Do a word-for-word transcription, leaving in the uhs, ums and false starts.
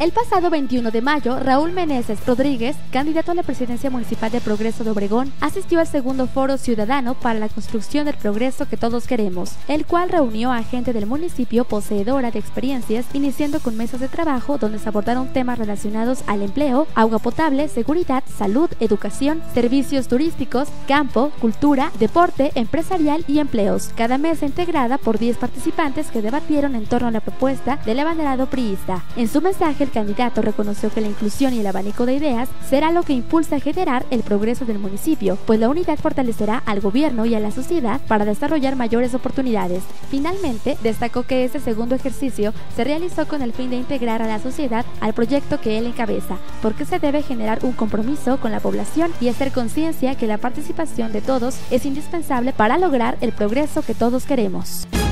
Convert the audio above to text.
El pasado veintiuno de mayo, Raúl Meneses Rodríguez, candidato a la presidencia municipal de Progreso de Obregón, asistió al segundo Foro Ciudadano para la construcción del progreso que todos queremos, el cual reunió a gente del municipio poseedora de experiencias, iniciando con mesas de trabajo donde se abordaron temas relacionados al empleo, agua potable, seguridad, salud, educación, servicios turísticos, campo, cultura, deporte, empresarial y empleos. Cada mesa integrada por diez participantes que debatieron en torno a la propuesta del abanderado priista. En su mensaje, el candidato reconoció que la inclusión y el abanico de ideas será lo que impulsa a generar el progreso del municipio, pues la unidad fortalecerá al gobierno y a la sociedad para desarrollar mayores oportunidades. Finalmente, destacó que este segundo ejercicio se realizó con el fin de integrar a la sociedad al proyecto que él encabeza, porque se debe generar un compromiso con la población y hacer conciencia que la participación de todos es indispensable para lograr el progreso que todos queremos.